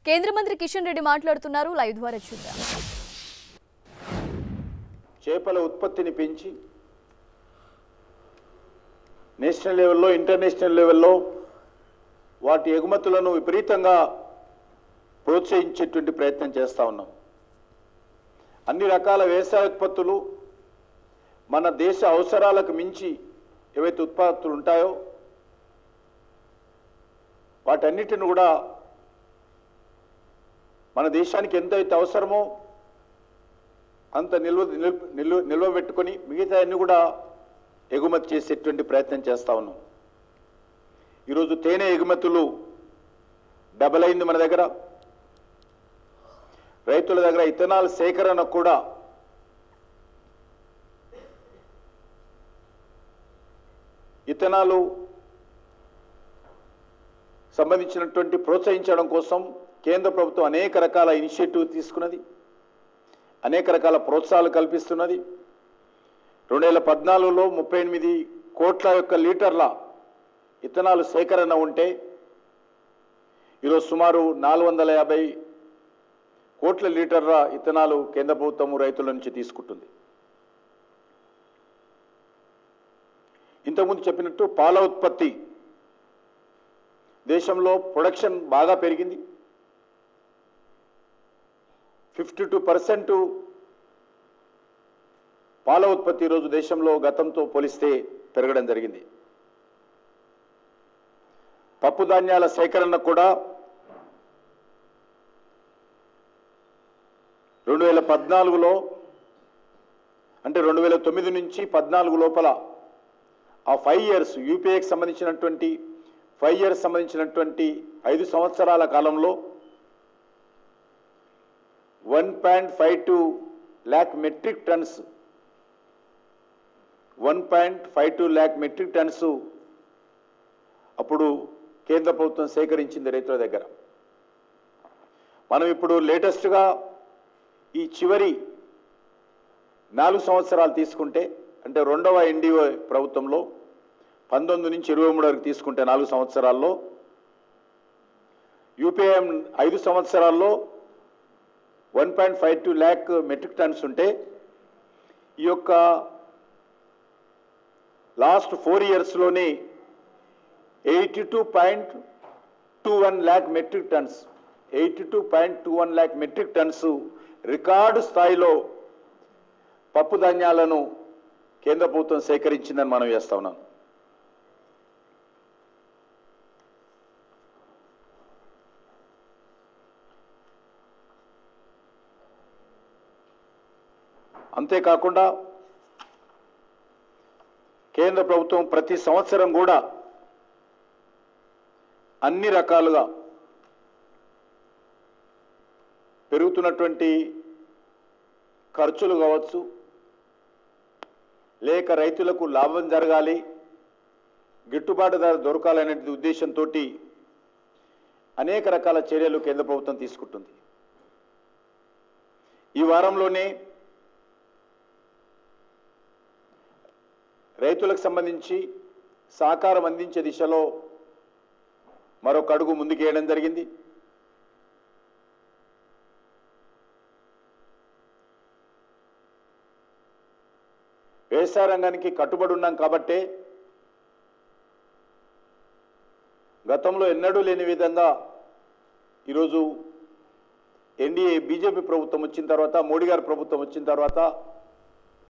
కేంద్ర మంత్రి కిషన్ రెడ్డి మాట్లాడుతున్నారు. లైవ్ ద్వారా చూద్దాం. చేపల ఉత్పత్తిని పెంచి నేషనల్ లెవెల్లో ఇంటర్నేషనల్ లెవెల్లో వాటి ఎగుమతులను విపరీతంగా ప్రోత్సహించేటువంటి ప్రయత్నం చేస్తూ ఉన్నాం. అన్ని రకాల వ్యవసాయ ఉత్పత్తులు మన దేశ అవసరాలకు మించి ఏవైతే ఉత్పత్తులు ఉంటాయో వాటన్నిటిని కూడా మన దేశానికి ఎంతైతే అవసరమో అంత నిల్వ పెట్టుకొని మిగతా అన్ని కూడా ఎగుమతి చేసేటువంటి ప్రయత్నం చేస్తూ ఉన్నాం. ఈరోజు తేనె ఎగుమతులు డబల్ అయింది. మన దగ్గర రైతుల దగ్గర ఇథనాల్ సేకరణ కూడా ఇథనాలు సంబంధించినటువంటి ప్రోత్సహించడం కోసం కేంద్ర ప్రభుత్వం అనేక రకాల ఇనిషియేటివ్ తీసుకున్నది, అనేక రకాల ప్రోత్సాహాలు కల్పిస్తున్నది. 2014లో 38 కోట్ల లీటర్ల ఇథనాల్ సేకరణ ఉంటే ఈరోజు సుమారు 450 కోట్ల లీటర్ల ఇథనాలు కేంద్ర ప్రభుత్వం రైతుల నుంచి తీసుకుంటుంది. ఇంతకుముందు చెప్పినట్టు పాల ఉత్పత్తి దేశంలో ప్రొడక్షన్ బాగా పెరిగింది. 52% పాల ఉత్పత్తి ఈరోజు దేశంలో గతంతో పోలిస్తే పెరగడం జరిగింది. పప్పు ధాన్యాల సేకరణ కూడా 2014లో అంటే 2009 నుంచి 14 లోపల ఆ 5 ఇయర్స్ యూపీఏకి సంబంధించినటువంటి 5 ఇయర్స్ సంబంధించినటువంటి 5 సంవత్సరాల కాలంలో 1.52 lakh metric tons 1.52 lakh metric tons అప్పుడు కేంద్ర ప్రభుత్వం సేకరించింది రైతుల దగ్గర. మనం ఇప్పుడు లేటెస్ట్గా ఈ చివరి 4 సంవత్సరాలు తీసుకుంటే అంటే రెండవ ఎన్డీఏ ప్రభుత్వంలో 19 నుంచి 23 వరకు తీసుకుంటే 4 సంవత్సరాల్లో యూపీఎం 5 సంవత్సరాల్లో 1.52 lakh మెట్రిక్ టన్స్ ఉంటే ఈ యొక్క లాస్ట్ 4 ఇయర్స్లోనే 82.21 lakh metric tons 82.21 lakh metric tons record స్థాయిలో పప్పు ధాన్యాలను కేంద్ర ప్రభుత్వం సేకరించిందని మనం చేస్తా ఉన్నాం. అంతేకాకుండా కేంద్ర ప్రభుత్వం ప్రతి సంవత్సరం కూడా అన్ని రకాలుగా పెరుగుతున్నటువంటి ఖర్చులు కావచ్చు, లేక రైతులకు లాభం జరగాలి, గిట్టుబాటు ధర దొరకాలనే ఉద్దేశంతో అనేక రకాల చర్యలు కేంద్ర ప్రభుత్వం తీసుకుంటుంది. ఈ వారంలోనే రైతులకు సంబంధించి సహకారం అందించే దిశలో మరొక అడుగు ముందుకేయడం జరిగింది. వ్యవసాయ రంగానికి కట్టుబడి ఉన్నాం కాబట్టే గతంలో ఎన్నడూ లేని విధంగా ఈరోజు ఎన్డీఏ బీజేపీ ప్రభుత్వం వచ్చిన తర్వాత, మోడీ గారి ప్రభుత్వం వచ్చిన తర్వాత